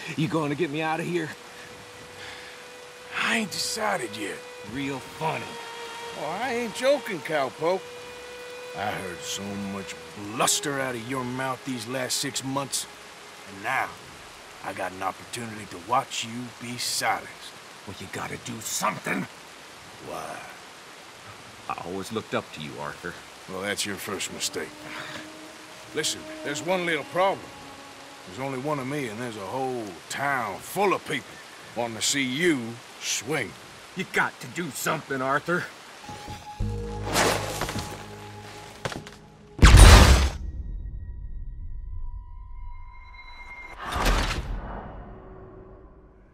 You gonna get me out of here? I ain't decided yet. Real funny. Oh, I ain't joking, cowpoke. I heard so much bluster out of your mouth these last 6 months, and now I got an opportunity to watch you be silenced. Well, you gotta do something. Why? I always looked up to you, Arthur. Well, that's your first mistake. Listen, there's one little problem. There's only one of me, and there's a whole town full of people wanting to see you swing. You got to do something, Arthur.